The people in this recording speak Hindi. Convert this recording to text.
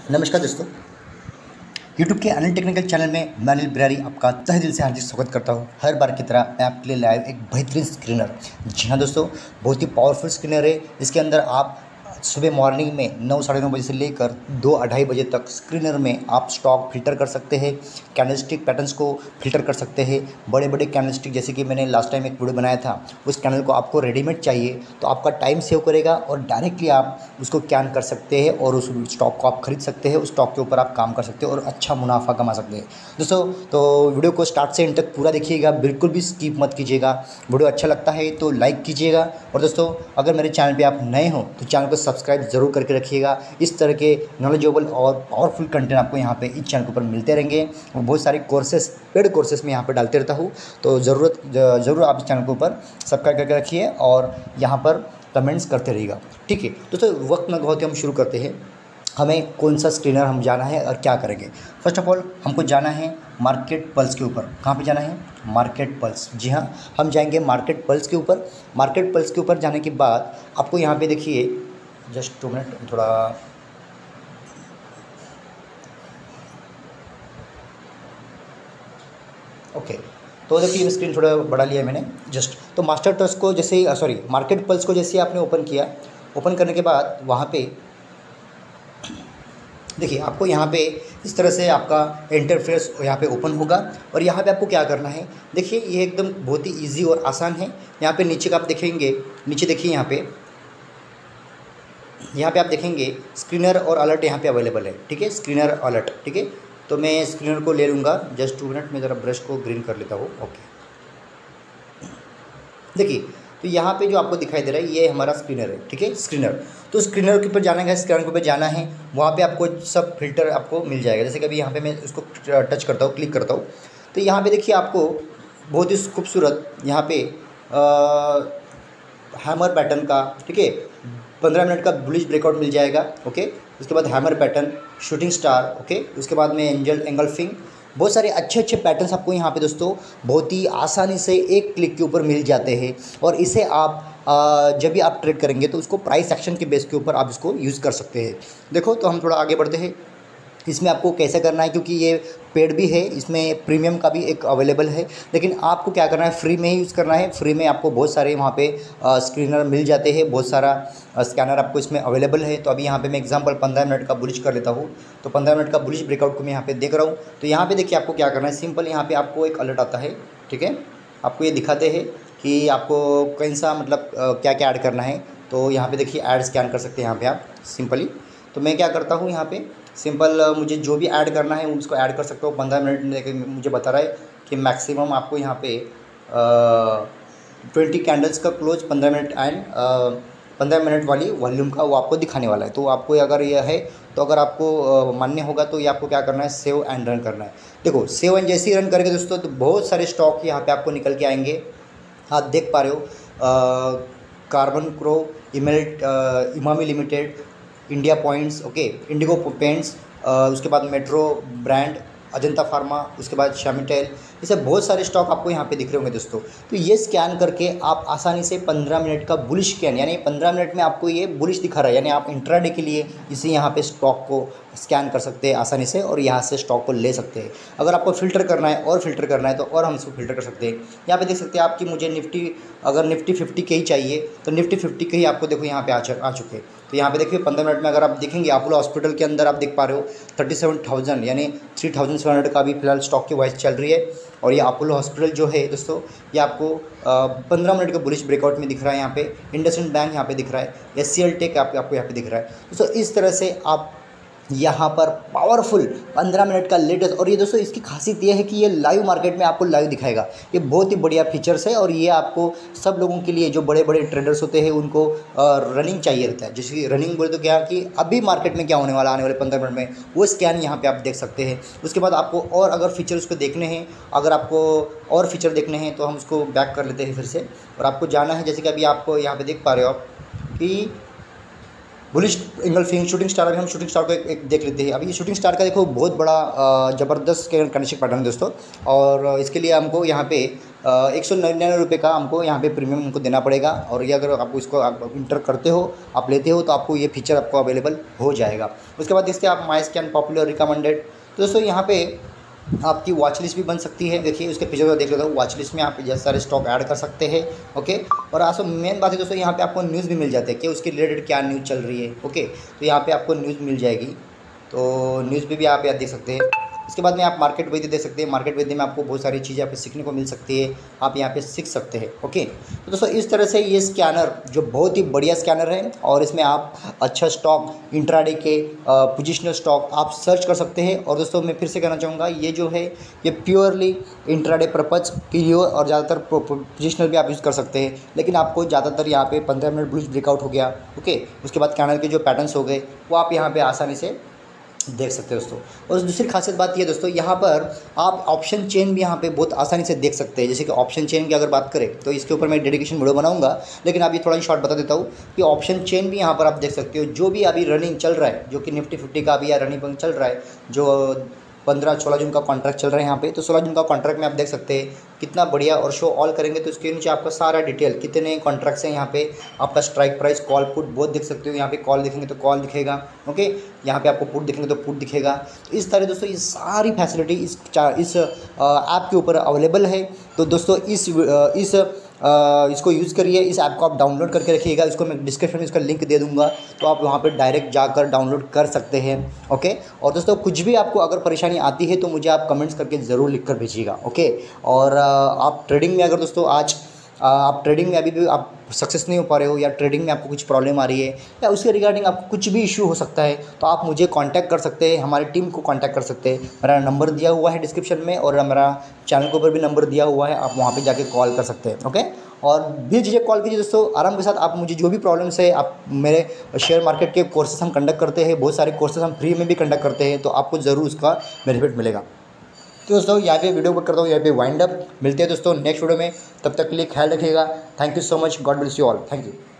नमस्कार दोस्तों, YouTube के अनिल टेक्निकल चैनल में मैं अनिल बिरारी आपका तहे दिल से हार्दिक स्वागत करता हूं। हर बार की तरह मैं आपके लिए लाइव एक बेहतरीन स्क्रीनर, जी हाँ दोस्तों, बहुत ही पावरफुल स्क्रीनर है। इसके अंदर आप सुबह मॉर्निंग में 9 साढ़े 9 बजे से लेकर 2-2:30 बजे तक स्क्रीनर में आप स्टॉक फिल्टर कर सकते हैं, कैंडलस्टिक पैटर्न्स को फिल्टर कर सकते हैं। बड़े बड़े कैंडलस्टिक जैसे कि मैंने लास्ट टाइम एक वीडियो बनाया था, उस कैंडल को आपको रेडीमेड चाहिए तो आपका टाइम सेव करेगा और डायरेक्टली आप उसको कैन कर सकते हैं और उस स्टॉक को आप खरीद सकते हैं। उस स्टॉक के ऊपर आप काम कर सकते हैं और अच्छा मुनाफा कमा सकते हैं। दोस्तों तो वीडियो को स्टार्ट से एंड तक पूरा देखिएगा, बिल्कुल भी स्किप मत कीजिएगा। वीडियो अच्छा लगता है तो लाइक कीजिएगा और दोस्तों अगर मेरे चैनल पे आप नए हो तो चैनल को सब्सक्राइब ज़रूर करके रखिएगा। इस तरह के नॉलेजेबल और पावरफुल कंटेंट आपको यहाँ पे इस चैनल के ऊपर मिलते रहेंगे और बहुत सारे कोर्सेस, पेड कोर्सेस में यहाँ पे डालते रहता हूँ। तो ज़रूर आप इस चैनल के ऊपर सब्सक्राइब करके रखिए और यहाँ पर कमेंट्स करते रहिएगा, ठीक है। दोस्तों वक्त न गवाते हम शुरू करते हैं। हमें कौन सा स्क्रीनर हम जाना है और क्या करेंगे। फर्स्ट ऑफ ऑल हमको जाना है मार्केट पल्स के ऊपर। कहाँ पे जाना है? Market pulse. जी हाँ, हम जाएंगे मार्केट पल्स के ऊपर। मार्केट पल्स के ऊपर जाने के बाद आपको यहाँ पे देखिए, जस्ट 2 मिनट, थोड़ा ओके। तो देखिए ये स्क्रीन थोड़ा बढ़ा लिया है मैंने जस्ट। तो मास्टर ट्रस्ट को जैसे ही मार्केट पल्स को जैसे ही आपने ओपन किया, ओपन करने के बाद वहाँ पे देखिए आपको यहाँ पे इस तरह से आपका इंटरफेस यहाँ पे ओपन होगा और यहाँ पे आपको क्या करना है, देखिए ये एकदम बहुत ही इजी और आसान है। यहाँ पे नीचे का आप देखेंगे, नीचे देखिए यहाँ पे आप देखेंगे स्क्रीनर और अलर्ट यहाँ पे अवेलेबल है, ठीक है। स्क्रीनर अलर्ट, ठीक है। तो मैं स्क्रीनर को ले लूँगा, जस्ट 2 मिनट में ज़रा ब्रश को ग्रीन कर लेता हूँ। ओके, देखिए तो यहाँ पे जो आपको दिखाई दे रहा है ये हमारा स्क्रीनर है, ठीक है। स्क्रीनर, तो स्क्रीनर के ऊपर जाना है, स्क्रीनर के ऊपर जाना है, वहाँ पे आपको सब फिल्टर आपको मिल जाएगा। जैसे कि अभी यहाँ पे मैं इसको टच करता हूँ, क्लिक करता हूँ, तो यहाँ पे देखिए आपको बहुत ही खूबसूरत यहाँ पे हैमर पैटर्न का, ठीक है, 15 मिनट का बुलिश ब्रेकआउट मिल जाएगा। ओके, उसके बाद hammer pattern, shooting star, okay, उसके बाद में एंजल एंगल्फिंग, बहुत सारे अच्छे अच्छे पैटर्न्स आपको यहाँ पे दोस्तों बहुत ही आसानी से एक क्लिक के ऊपर मिल जाते हैं। और इसे आप जब भी आप ट्रेड करेंगे तो उसको प्राइस एक्शन के बेस के ऊपर आप इसको यूज़ कर सकते हैं। देखो तो हम थोड़ा आगे बढ़ते हैं, इसमें आपको कैसे करना है, क्योंकि ये पेड भी है, इसमें प्रीमियम का भी एक अवेलेबल है, लेकिन आपको क्या करना है, फ्री में ही यूज़ करना है। फ्री में आपको बहुत सारे वहाँ पे स्क्रीनर मिल जाते हैं, बहुत सारा स्कैनर आपको इसमें अवेलेबल है। तो अभी यहाँ पे मैं एग्जांपल 15 मिनट का बुलिश कर लेता हूँ। तो 15 मिनट का बुलिश ब्रेकआउट को मैं यहाँ पे देख रहा हूँ। तो यहाँ पे देखिए आपको क्या करना है, सिंपल यहाँ पे आपको एक अलर्ट आता है, ठीक है। आपको ये दिखाते हैं कि आपको कौन सा मतलब क्या क्या ऐड करना है। तो यहाँ पे देखिए ऐड स्कैन कर सकते हैं यहाँ पे आप सिंपली। तो मैं क्या करता हूँ, यहाँ पे सिंपल मुझे जो भी ऐड करना है उसको ऐड कर सकता हूँ। 15 मिनट में मुझे बता रहा है कि मैक्सिमम आपको यहाँ पे 20 कैंडल्स का क्लोज 15 मिनट एंड 15 मिनट वाली वॉल्यूम का वो आपको दिखाने वाला है। तो आपको अगर यह है तो अगर आपको मान्य होगा तो ये आपको क्या करना है, सेव एंड रन करना है। देखो सेव एंड जैसे ही रन करेंगे दोस्तों तो बहुत सारे स्टॉक यहाँ पे आपको निकल के आएंगे। आप देख पा रहे हो carbon crow, Emami limited, India points, okay, Indigo paints, उसके बाद मेट्रो ब्रांड, अजंता फार्मा, उसके बाद शामिटेल, ऐसे बहुत सारे स्टॉक आपको यहाँ पे दिख रहे होंगे दोस्तों। तो ये स्कैन करके आप आसानी से 15 मिनट का बुलिश स्कैन, यानी 15 मिनट में आपको ये बुलिश दिखा रहा है, यानी आप इंट्राडे के लिए इसे यहाँ पे स्टॉक को स्कैन कर सकते हैं आसानी से और यहाँ से स्टॉक को ले सकते हैं। अगर आपको फ़िल्टर करना है और फ़िल्टर करना है तो और हम इसको फ़िल्टर कर सकते हैं। यहाँ पे देख सकते हैं आप कि मुझे निफ्टी, अगर निफ्टी 50 के ही चाहिए तो निफ्टी 50 के ही आपको देखो यहाँ पे आ चुके हैं। तो यहाँ पे देखिए 15 मिनट में अगर आप देखेंगे अपोलो हॉस्पिटल के अंदर आप देख पा रहे हो 37,000 यानी 3,700 का भी फिलहाल स्टॉक की वाइज चल रही है। और ये अपोलो हॉस्पिटल जो है दोस्तों ये आपको 15 मिनट का बुलिश ब्रेकआउट में दिख रहा है। यहाँ पे इंडसइंड बैंक यहाँ पे दिख रहा है, SCL टेक आपको यहाँ पे दिख रहा है दोस्तों। इस तरह से आप यहाँ पर पावरफुल 15 मिनट का लेटेस्ट, और ये दोस्तों इसकी खासियत ये है कि ये लाइव मार्केट में आपको लाइव दिखाएगा। ये बहुत ही बढ़िया फीचर्स है और ये आपको सब लोगों के लिए जो बड़े बड़े ट्रेडर्स होते हैं उनको रनिंग चाहिए रहता है। जैसे कि रनिंग बोले तो क्या कि अभी मार्केट में क्या होने वाला आने वाले 15 मिनट में, वो स्कैन यहाँ पर आप देख सकते हैं। उसके बाद आपको और अगर फीचर उसको देखने हैं, अगर आपको और फीचर देखने हैं तो हम उसको बैक कर लेते हैं फिर से। और आपको जाना है, जैसे कि अभी आपको यहाँ पर देख पा रहे हो आप कि बुलिश इंगल्फिंग शूटिंग स्टार। अभी हम शूटिंग स्टार को एक देख लेते हैं। अभी ये शूटिंग स्टार का देखो बहुत बड़ा ज़बरदस्त कंडीशन पैटर्न है दोस्तों, और इसके लिए हमको यहाँ पे 199 का हमको यहाँ पे प्रीमियम हमको देना पड़ेगा। और ये अगर आपको इसको आप इंटर करते हो, आप लेते हो, तो आपको ये फीचर आपको अवेलेबल हो जाएगा। उसके बाद देखते हैं आप माई स्कैन पॉपुलर रिकमेंडेड। तो दोस्तों यहाँ पे आपकी वॉच लिस्ट भी बन सकती है। देखिए उसके फीचर को देख लेते हो, वॉच लिस्ट में आप बहुत सारे स्टॉक ऐड कर सकते हैं। ओके, और आसो मेन बात है दोस्तों, यहाँ पे आपको न्यूज़ भी मिल जाते हैं कि उसके रिलेटेड क्या न्यूज़ चल रही है। ओके, तो यहाँ पे आपको न्यूज़ मिल जाएगी, तो न्यूज़ भी आप यहाँ देख सकते हैं। इसके बाद में आप मार्केट वैल्यू देख सकते हैं। मार्केट वैल्यू में आपको बहुत सारी चीज़ें यहाँ पे सीखने को मिल सकती है, आप यहाँ पे सीख सकते हैं। ओके, तो दोस्तों इस तरह से ये स्कैनर जो बहुत ही बढ़िया स्कैनर है, और इसमें आप अच्छा स्टॉक इंट्राडे के पोजिशनल स्टॉक आप सर्च कर सकते हैं। और दोस्तों मैं फिर से कहना चाहूँगा, ये जो है ये प्योरली इंट्राडे पर्पज़ के लिए, और ज़्यादातर पोजिशनल भी आप यूज़ कर सकते हैं। लेकिन आपको ज़्यादातर यहाँ पे 15 मिनट बुलिश ब्रेकआउट हो गया, ओके, उसके बाद कैंडल के जो पैटर्न्स हो गए वो आप यहाँ पे आसानी से देख सकते हैं दोस्तों। और दूसरी खासियत बात ये दोस्तों, यहाँ पर आप ऑप्शन चेन भी यहाँ पे बहुत आसानी से देख सकते हैं। जैसे कि ऑप्शन चेन की अगर बात करें तो इसके ऊपर मैं डेडिकेशन वीडियो बनाऊंगा, लेकिन आप ये थोड़ा शॉर्ट बता देता हूँ कि ऑप्शन चेन भी यहाँ पर आप देख सकते हो। जो भी अभी रनिंग चल रहा है, जो कि निफ्टी 50 का अभी या रनिंग चल रहा है, जो 15-16 जून का कॉन्ट्रैक्ट चल रहा है यहाँ पे, तो 16 जून का कॉन्ट्रैक्ट में आप देख सकते हैं कितना बढ़िया। और शो ऑल करेंगे तो इसके नीचे आपका सारा डिटेल, कितने कॉन्ट्रैक्ट्स हैं यहाँ पे, आपका स्ट्राइक प्राइस, कॉल पुट बहुत देख सकते हो। यहाँ पे कॉल दिखेंगे तो कॉल दिखेगा, ओके, यहाँ पे आपको पुट दिखेंगे तो पुट दिखेगा। तो इस तरह दोस्तों ये सारी फैसिलिटी इस ऐप के ऊपर अवेलेबल है। तो दोस्तों इसको यूज़ करिए, इस ऐप को आप डाउनलोड करके रखिएगा। इसको मैं डिस्क्रिप्शन में इसका लिंक दे दूंगा, तो आप वहाँ पे डायरेक्ट जाकर डाउनलोड कर सकते हैं। ओके, और दोस्तों कुछ भी आपको अगर परेशानी आती है तो मुझे आप कमेंट्स करके ज़रूर लिख कर भेजिएगा। ओके, और आप ट्रेडिंग में अगर दोस्तों आज आप ट्रेडिंग में अभी भी आप सक्सेस नहीं हो पा रहे हो, या ट्रेडिंग में आपको कुछ प्रॉब्लम आ रही है, या उसके रिगार्डिंग आपको कुछ भी इशू हो सकता है, तो आप मुझे कांटेक्ट कर सकते हैं, हमारी टीम को कांटेक्ट कर सकते हैं। मेरा नंबर दिया हुआ है डिस्क्रिप्शन में, और मेरा चैनल के ऊपर भी नंबर दिया हुआ है, आप वहाँ पे जाके कॉल कर सकते हैं। ओके, और भी चीज़ें कॉल कीजिए दोस्तों आराम के साथ। आप मुझे जो भी प्रॉब्लम्स है, आप मेरे शेयर मार्केट के कोर्सेस हम कंडक्ट करते हैं, बहुत सारे कोर्सेस हम फ्री में भी कंडक्ट करते हैं, तो आपको ज़रूर उसका बेनिफिट मिलेगा। तो दोस्तों यहाँ पे वीडियो करता हूँ, यहाँ पे वाइंड अप। मिलते हैं दोस्तों नेक्स्ट वीडियो में, तब तक के लिए ख्याल रखिएगा। Thank you so much, God bless you all, thank you.